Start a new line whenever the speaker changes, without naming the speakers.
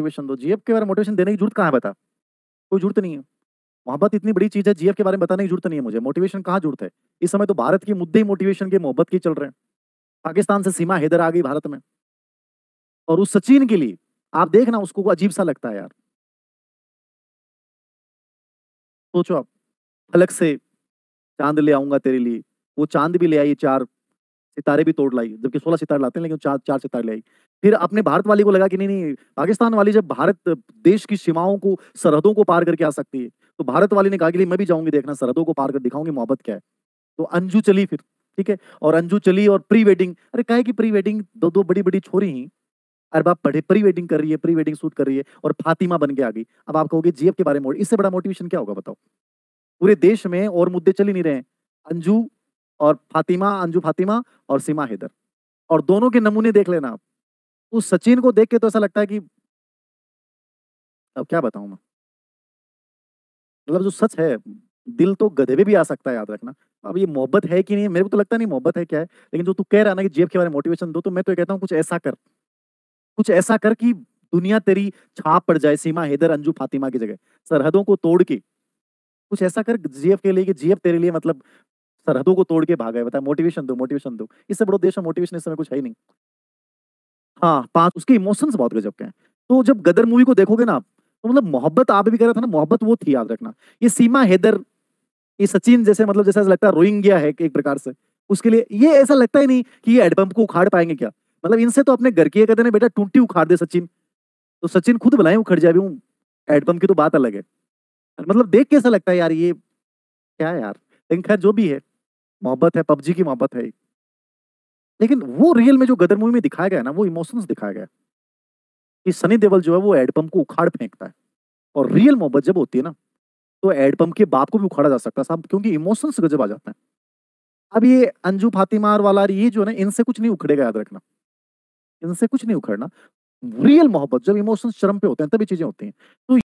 Motivation दो। GF के बारे में मोटिवेशन देने की ज़रूरत कहाँ है बता? कोई ज़रूरत नहीं है। मोहब्बत इतनी बड़ी चीज़ है, जीएफ के बारे में बताने की ज़रूरत नहीं है मुझे। मोटिवेशन कहाँ ज़रूरत है? इस समय तो भारत के मुद्दे ही मोटिवेशन के, मोहब्बत के चल रहे हैं। पाकिस्तान से सीमा हैदर आ गई भारत में और उस सचिन के लिए आप देखना उसको अजीब-सा लगता है यार। सोचो आप, फलक से चाँद ले आऊँगा तेरे लिए, वो चाँद भी ले आई 4 सितारे भी तोड़ लाई, जबकि 16 सितारे लाते हैं लेकिन 4 सितारे ले आई। फिर अपने भारत वाली को लगा कि नहीं, पाकिस्तान वाली जब भारत देश की सीमाओं को, सरहदों को पार करके आ सकती है, तो भारत वाली ने कहा कि नहीं मैं भी जाऊँगी देखना सरहदों को पार कर दिखाऊँगी मोहब्बत क्या है। तो अंजू चली फिर, ठीक है? और अंजू चली और प्री वेडिंग, अरे काहे की प्री वेडिंग, 2-2 बड़ी-बड़ी छोरी ही, अरे बाप पढ़े प्री वेडिंग कर रही है, प्री वेडिंग शूट कर रही है और फातिमा बन के आ गई। अब आप कहोगे जीएफ के बारे में इससे बड़ा मोटिवेशन क्या होगा बताओ? पूरे देश में और मुद्दे चल ही नहीं रहे हैं। अंजू और फातिमा, अंजू फातिमा और सीमा हैदर, और दोनों के नमूने देख लेना आप। उस सचिन को देख के तो ऐसा लगता है कि अब क्या बताऊँ मैं? मतलब जो सच है, दिल तो गधे पे भी आ सकता है, याद रखना। अब ये मोहब्बत है कि नहीं है, मेरे को तो लगता नहीं मोहब्बत है क्या है। लेकिन जो तू कह रहा है ना कि जेब के बारे में मोटिवेशन दो, तो मैं तो ये कहता हूँ कुछ ऐसा कर। कुछ ऐसा कर कि दुनिया तेरी छाप पड़ जाए सीमा हैदर, अंजू फातिमा की जगह। सरहदों को तोड़ के कुछ ऐसा कर जीएफ के लिए कि जीएफ तेरे लिए मतलब सरहदों को तोड़ के भागा है। बता, मोटिवेशन दो, मोटिवेशन दो। इससे बड़ा देश में मोटिवेशन इस समय कुछ है ही नहीं। हाँ, 5 उसके इमोशंस बहुत गजब के हैं। तो जब गदर मूवी को देखोगे ना आप, तो मतलब मोहब्बत आप भी कह रहा था ना, मोहब्बत वो थी, याद रखना। ये सीमा हैदर, ये सचिन जैसे मतलब जैसा लगता है रोहिंग्या है एक प्रकार से। उसके लिए ये ऐसा लगता ही नहीं कि ये हैंडपंप को उखाड़ पाएँगे क्या? मतलब इनसे तो अपने घर की ये कहते हैं ना बेटा टूटी उखाड़ दे सचिन। तो सचिन खुद भलाई उखड़ जाए, अभी हैंडपंप की तो बात अलग है। मतलब देख के ऐसा लगता है यार ये क्या है यार? लेकिन खैर जो भी है, मोहब्बत है, पबजी की मोहब्बत है। लेकिन वो रियल में जो गदर मूवी में दिखाया गया है ना, वो इमोशंस दिखाया गया है कि सनी देओल जो है वो हैंडपंप को उखाड़ फेंकता है। और रियल मोहब्बत जब होती है ना, तो हैंडपंप के बाप को भी उखाड़ा जा सकता है साहब, क्योंकि इमोशंस गजब आ जाते हैं। अब ये अंजू फातिमा वाला ये जो है ना, इनसे कुछ नहीं उखड़ेगा, याद रखना। इनसे कुछ नहीं उखड़ना। रियल मोहब्बत जब इमोशंस चरम पे होते हैं तब ये चीजें होती हैं। तो